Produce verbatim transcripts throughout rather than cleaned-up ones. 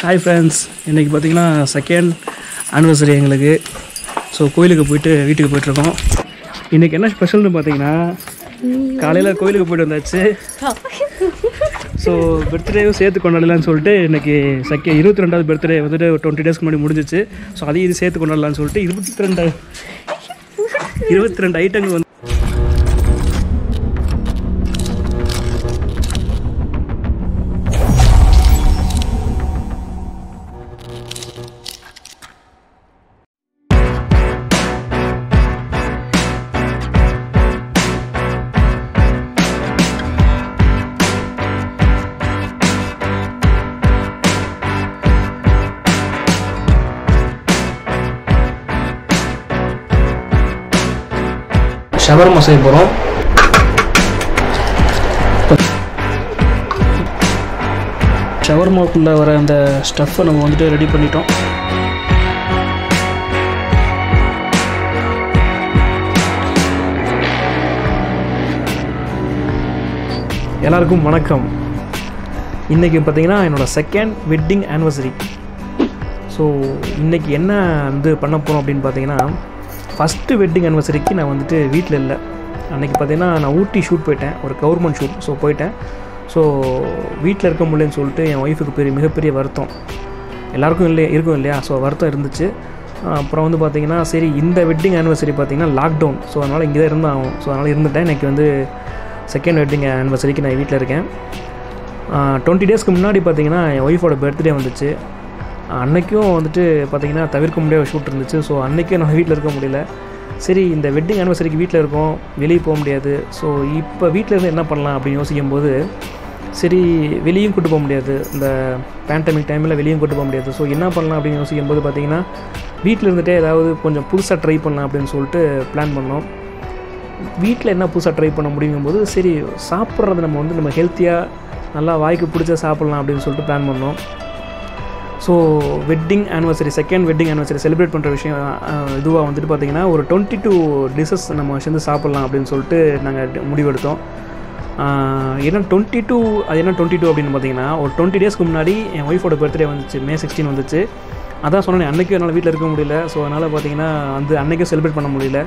Hi friends, இன்னைக்கு பார்த்தீங்கன்னா second anniversary எங்களுக்கு. ஸோ கோயிலுக்கு போயிட்டு வீட்டுக்கு போயிட்டுருக்கோம். இன்றைக்கி என்ன ஸ்பெஷல்னு பார்த்தீங்கன்னா காலையில் கோயிலுக்கு போய்ட்டு வந்தாச்சு. ஸோ பர்த்டேவும் சேர்த்து கொண்டாடலான்னு சொல்லிட்டு இன்றைக்கி செகண்ட் இருபத்தி ரெண்டாவது பர்த்டே வந்துட்டு டுவெண்ட்டி டேஸ்க்கு முன்னாடி முடிஞ்சிச்சு. ஸோ அதையும் இது சேர்த்து கொண்டாடலான்னு சொல்லிட்டு இருபத்தி ரெண்டு இருபத்தி ரெண்டு ஐட்டங்கள் வந்து ஷவர்மா செய்ய போகிறோம். ஷவர்மாவுக்குள்ளே வர அந்த ஸ்டஃப்பை நம்ம வந்துட்டு ரெடி பண்ணிட்டோம். எல்லாருக்கும் வணக்கம். இன்றைக்கி பார்த்திங்கன்னா என்னோடய செகண்ட் வெட்டிங் ஆனிவர்சரி. ஸோ இன்றைக்கி என்ன வந்து பண்ண போகிறோம் அப்படின்னு பார்த்தீங்கன்னா, ஃபஸ்ட்டு வெட்டிங் ஆனிவர்சரிக்கு நான் வந்துட்டு வீட்டில் இல்லை. அன்றைக்கி பார்த்திங்கன்னா நான் ஊட்டி ஷூட் போயிட்டேன், ஒரு கவர்மெண்ட் ஷூட். ஸோ போயிட்டேன். ஸோ வீட்டில் இருக்க முடியலன்னு சொல்லிட்டு என் ஒய்ஃபுக்கு பெரிய மிகப்பெரிய வருத்தம். எல்லாருக்கும் இல்லை இருக்கும் இல்லையா? ஸோ வருத்தம் இருந்துச்சு. அப்புறம் வந்து பார்த்திங்கன்னா சரி இந்த வெட்டிங் ஆனிவர்சரி பார்த்திங்கன்னா லாக்டவுன். ஸோ அதனால் இங்கே தான் இருந்தால் ஆகும். ஸோ அதனால் இருந்துட்டேன். இன்றைக்கி வந்து செகண்ட் வெட்டிங் ஆனிவர்சரிக்கு நான் வீட்டில் இருக்கேன். டுவெண்ட்டி டேஸ்க்கு முன்னாடி பார்த்திங்கன்னா என் ஒய்ஃபோட பர்த்டே வந்துச்சு. அன்றைக்கும் வந்துட்டு பார்த்திங்கன்னா தவிர்க்க முடியாத ஷூட் இருந்துச்சு. ஸோ அன்றைக்கும் நான் வீட்டில் இருக்க முடியல. சரி இந்த வெட்டிங் ஆனிவர்சரிக்கு வீட்டில் இருக்கோம், வெளியே போக முடியாது. ஸோ இப்போ வீட்டில் இருந்து என்ன பண்ணலாம் அப்படின்னு யோசிக்கும் போது, சரி வெளியும் கூட்டு போக முடியாது, இந்த பேண்டமிக் டைமில் வெளியும் கூட்டு போக முடியாது. ஸோ என்ன பண்ணலாம் அப்படின்னு யோசிக்கும் போது பார்த்திங்கன்னா வீட்டில் இருந்துகிட்டே ஏதாவது கொஞ்சம் புதுசாக ட்ரை பண்ணலாம் அப்படின்னு சொல்லிட்டு பிளான் பண்ணோம். வீட்டில் என்ன புதுசாக ட்ரை பண்ண முடியுங்கும்போது சரி சாப்பிட்றது நம்ம வந்து நம்ம ஹெல்த்தியாக நல்லா வாய்க்கு பிடிச்சா சாப்பிட்லாம் அப்படின்னு சொல்லிட்டு பிளான் பண்ணோம். So wedding anniversary second wedding anniversary celebrate பண்ணுற விஷயம் இதுவாக வந்துட்டு பார்த்திங்கன்னா ஒரு டுவெண்ட்டி டூ டிஷ்ஷஸ் நம்ம சேர்ந்து சாப்பிட்லாம் அப்படின்னு சொல்லிட்டு நாங்கள் முடிவெடுத்தோம். ஏன்னா டுவெண்ட்டி டூ அது என்ன டுவெண்ட்டி டூ அப்படின்னு பார்த்தீங்கன்னா ஒரு டுவெண்ட்டி டேஸ்க்கு முன்னாடி என் ஒய்ஃபோட பர்த்டே வந்துச்சு, மே சிக்ஸ்டீன் வந்துச்சு. அதான் சொன்னேன், அன்றைக்கும் என்னால் வீட்டில் இருக்க முடியல. ஸோ அதனால் பார்த்திங்கன்னா வந்து அன்றைக்கும் செலிப்ரேட் பண்ண முடியல.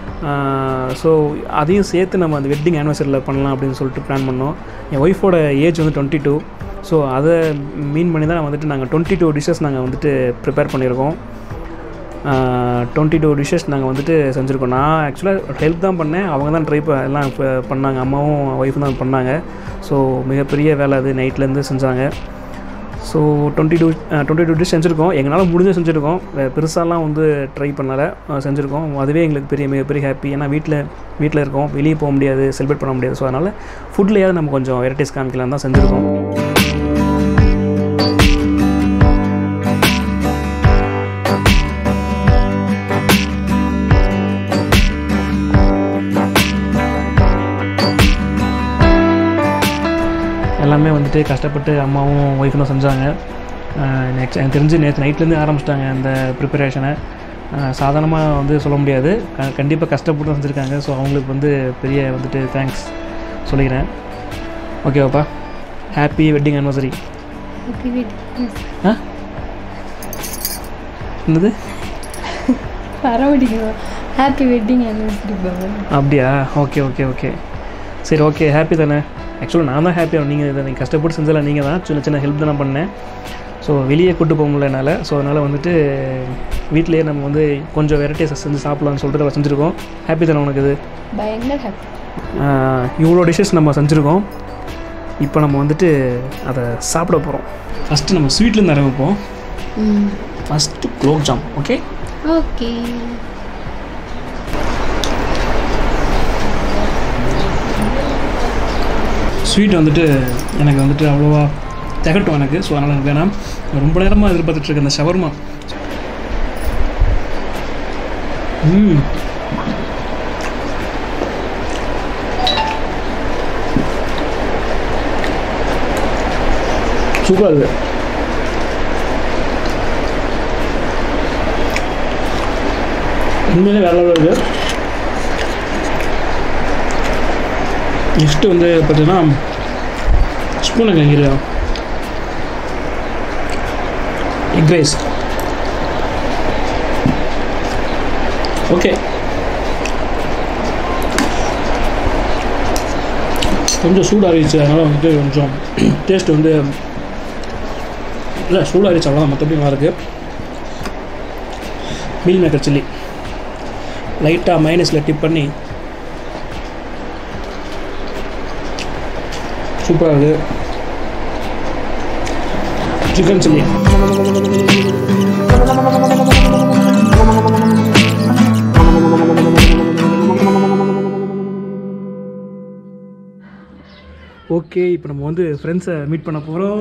ஸோ அதையும் சேர்த்து நம்ம அந்த வெட்டிங் ஆனிவர்சரியில் பண்ணலாம் அப்படின்னு சொல்லிட்டு பிளான் பண்ணோம். என் ஒய்ஃபோட ஏஜ் வந்து டுவெண்ட்டி டூ. ஸோ அதை மீன் பண்ணி தான் வந்துட்டு நாங்கள் டுவெண்ட்டி டூ டிஷ்ஷஸ் நாங்கள் வந்துட்டு ப்ரிப்பேர் பண்ணியிருக்கோம். டுவெண்ட்டி டூ டிஷ்ஷஸ் நாங்கள் வந்துட்டு செஞ்சுருக்கோம். நான் ஆக்சுவலாக ஹெல்ப் தான் பண்ணேன், அவங்க தான் ட்ரை எல்லாம் இப்போ பண்ணாங்க, அம்மாவும் ஒய்ஃபும் தான் பண்ணாங்க. ஸோ மிகப்பெரிய வேலை அது, நைட்லேருந்து செஞ்சாங்க. So twenty two twenty two dish செஞ்சுருக்கோம். எங்களால் முடிஞ்ச செஞ்சுருக்கோம், பெருசாலாம் வந்து ட்ரை பண்ணலை, செஞ்சுருக்கோம். அதுவே எங்களுக்கு பெரிய மிகப்பெரிய ஹாப்பி. ஏன்னா வீட்டில் வீட்டில் இருக்கோம், வெளியே போக முடியாது, செலிப்ரேட் பண்ண முடியாது. ஸோ அதனால் ஃபுட்லேயாவது நம்ம கொஞ்சம் வெரைட்டிஸ் காமிக்கலாம் தான் செஞ்சுருக்கோம். எல்லாமே வந்துட்டு கஷ்டப்பட்டு அம்மாவும் ஒய்ஃபும் தான் செஞ்சாங்க. நெக்ஸ்ட் எனக்கு தெரிஞ்சு நேற்று நைட்லேருந்து ஆரம்பிச்சிட்டாங்க அந்த ப்ரிப்பரேஷனை. சாதாரணமாக வந்து சொல்ல முடியாது, க கண்டிப்பாக கஷ்டப்பட்டு தான் செஞ்சுருக்காங்க. ஸோ அவங்களுக்கு வந்து பெரிய வந்துட்டு தேங்க்ஸ் சொல்லிக்கிறேன். ஓகேவாப்பா, ஹாப்பி வெட்டிங் ஆனிவர்சரி. ஆ என்னது ஹாப்பி வெட்டிங் ஆனிவர்சரி அப்படியா? ஓகே ஓகே ஓகே சரி ஓகே, ஹாப்பி தானே? ஆக்சுவலாக நான் தான் ஹாப்பியாக, நீங்கள் இதை நீங்கள் கஷ்டப்பட்டு செஞ்சதில்ல, நீங்கள் தான் சின்ன சின்ன ஹெல்ப் தான் நான் பண்ணேன். ஸோ வெளியே கூட்டு போக முடியல என்னால். ஸோ அதனால் வந்துட்டு வீட்டிலேயே நம்ம வந்து கொஞ்சம் வெரைட்டிஸ் செஞ்சு சாப்பிட்லான்னு சொல்லிட்டு அதை செஞ்சுருக்கோம். ஹாப்பி தானே உனக்கு? இது பயங்கர ஹாப்பி. இவ்வளோ டிஷ்ஷஸ் நம்ம செஞ்சுருக்கோம். இப்போ நம்ம வந்துட்டு அதை சாப்பிட போகிறோம். ஃபஸ்ட்டு நம்ம ஸ்வீட்லேருந்து ஆரம்பிப்போம். First gulab jam. Okay okay sweet வந்துட்டு எனக்கு வந்துட்டு அவ்வளோவா திகட்டும் எனக்கு. ஸோ அதனால் எனக்கு வேணாம். ரொம்ப நேரமாக எதிர்பார்த்துட்ருக்கேன் அந்த ஷவர்மா. ம் சூப்பராக இருக்குது. உண்மையிலே வேறு லெவலில் இருக்குது. நெக்ஸ்ட்டு வந்து பார்த்தீங்கன்னா ஸ்பூன் எங்கே இல்லையா? Egg rice. ஓகே, கொஞ்சம் சூடாகிடுச்சு, அதனால் வந்துட்டு கொஞ்சம் டேஸ்ட் வந்து இல்லை சூடாகிடுச்சு அவ்வளோதான், மற்றபடி நல்லா இருக்குது. மீல் மேக்கர் சில்லி லைட்டாக மைனஸில் டிப் பண்ணி சூப்பராக இருக்குது. Chicken chilli okay. இப்போ நம்ம வந்து ஃப்ரெண்ட்ஸை மீட் பண்ண போகிறோம்.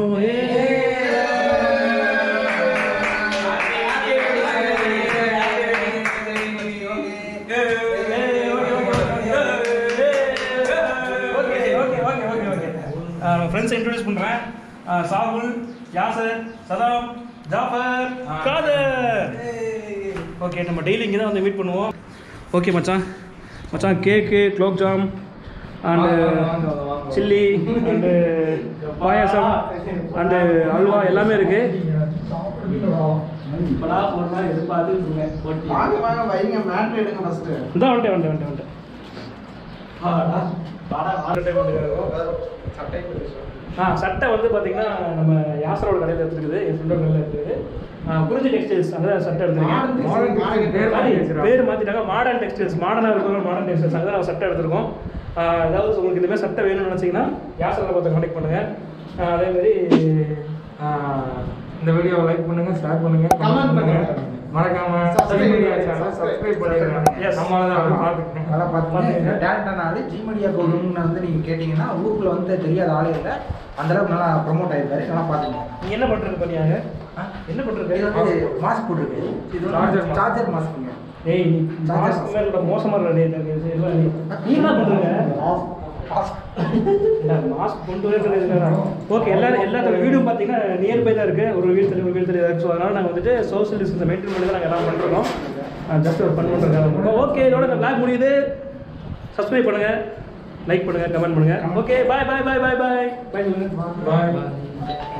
ஃப்ரெண்ட்ஸை இன்ட்ரோடியூஸ் பண்ணுறேன். சாகுல், யாசர், சதாம், ஜாஃபர், காதர். ஓகே, நம்ம டெய்லி இங்கே தான் வந்து மீட் பண்ணுவோம். ஓகே மச்சான், மச்சான் cake, gulab jam and chilli and payasam and halwa எல்லாமே இருக்குது. இதான் வந்துட்டேன் வந்துட்டேன் வந்துட்டேன் வந்துட்டேன் ஆ சட்டை வந்து பார்த்தீங்கன்னா நம்ம யாசரோட கடையில் எடுத்துருக்குது, என் ஃப்ரெண்டோட கடையில் எடுத்துருக்குது. குறிஞ்சி டெக்ஸ்டைல்ஸ் அங்கே தான் சட்டை எடுத்துருக்கேன். பேர் மாற்றிட்டாங்க, மாடர்ன் டெக்ஸ்டைல்ஸ். மாடர்னாக இருக்கிறோம், மாடர்ன் டெக்ஸ்டைல்ஸ் அங்கே தான் சட்டை எடுத்துருக்கோம். அதாவது உங்களுக்கு இந்தமாதிரி சட்டை வேணும்னு நினச்சிங்கன்னா யாசரை பார்த்து கான்டெக்ட் பண்ணுங்கள். அதேமாதிரி இந்த வீடியோவை லைக் பண்ணுங்கள், ஷேர் பண்ணுங்கள், கமெண்ட் பண்ணுங்கள், மறக்காம ஜி மீடியா சேனலை சப்ஸ்கிரைப் பண்ணிடுங்க. நம்ம தான் பார்த்துக்கணும், நல்லா பார்த்துக்கோங்க. டேரக்டானாலே ஜி மீடியா கௌதம்னு வந்து நீங்கள் கேட்டிங்கன்னா ஊருக்குள்ள வந்து தெரியாத ஆளே இல்லை, அந்தளவுக்கு நல்லா ப்ரொமோட் ஆகிருக்காரு, நல்லா பார்த்துக்கோங்க. நீங்கள் என்ன பண்ணுறது பண்ணியாங்க? என்ன பண்ணுறது? மாஸ்க் போட்டுருக்கு, இது சார்ஜர் சார்ஜர் மாஸ்க்குங்க. ஏய் நீ மாஸ்க் மேலே மோசமாக இல்லை, நீ என்ன பண்ணுறீங்க? மாஸ்க் கொண்டு வரது. ஓகே, எல்லாரும் எல்லாத்தோட வீடும் பார்த்தீங்கன்னா நியர்பை தான் இருக்குது, ஒரு வீடு தள்ளி ஒரு வீடு தள்ளி இருக்குது. ஸோ அதனால் நாங்கள் வந்துட்டு சோஷியல் டிஸ்டன்ஸை மெயின்டைன் பண்ணி தான் நாங்கள் எல்லாம் பண்ணுறோம். ஜஸ்ட் ஒரு ஃபன் பண்ணுறதுக்காக. ஓகே, இதோட இந்த பிளாக் முடியுது. சப்ஸ்கிரைப் பண்ணுங்கள், லைக் பண்ணுங்கள், கமெண்ட் பண்ணுங்கள். Okay, bye bye bye bye bye bye பாய்.